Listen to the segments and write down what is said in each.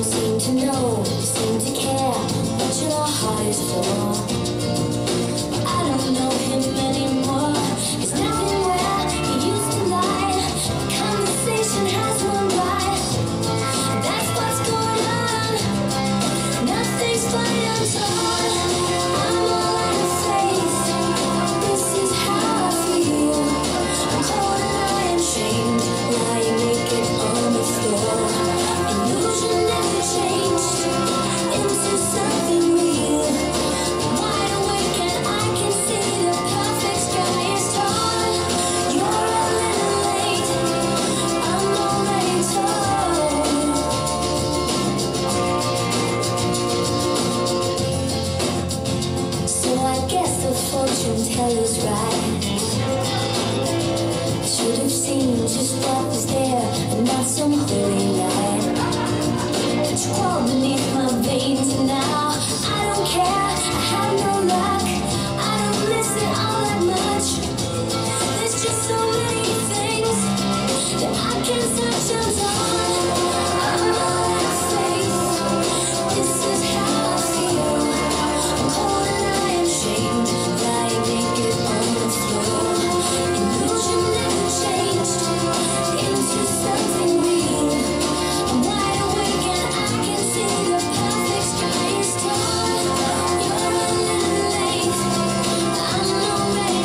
seem to know, you seem to care what your heart is for. I don't know him anymore. He's nothing where he used to lie. Conversation has run by. That's what's going on. Nothing's fine untold. I'm all out of faith. This is how I feel. I'm cold and I am shamed, lying naked on the floor. Illusion never changed into something real. I'm wide awake and I can see the perfect sky is torn. You're a little late. I'm already told. So I guess the fortune teller's right. Should have seen just what was there and not some holy light. It crawled beneath my veins and now I don't care. I have no luck. I don't miss it all that much. There's just so many things that I can touch on. I'm all out of faith. This is how I feel. I'm cold and I am shamed, lying naked on the floor. Illusion never changed into something real. I'm wide awake and I can see the perfect sky is torn. You're a little late. I'm already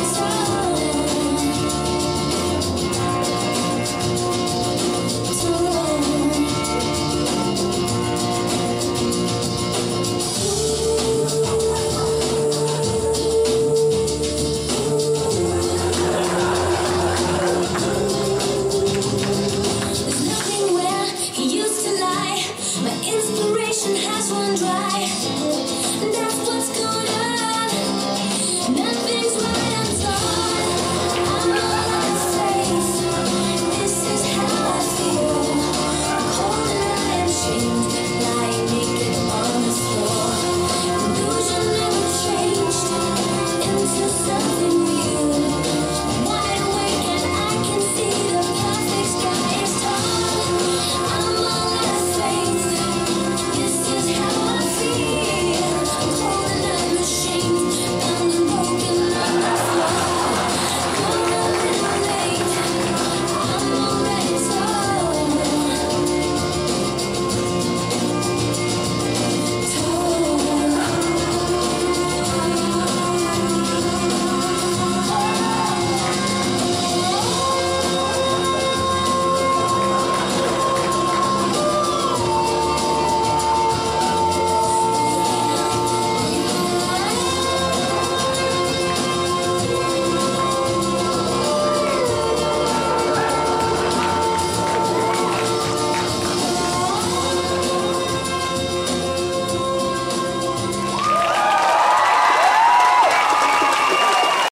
There's nothing where he used to lie. My inspiration has run dry. And that's what's going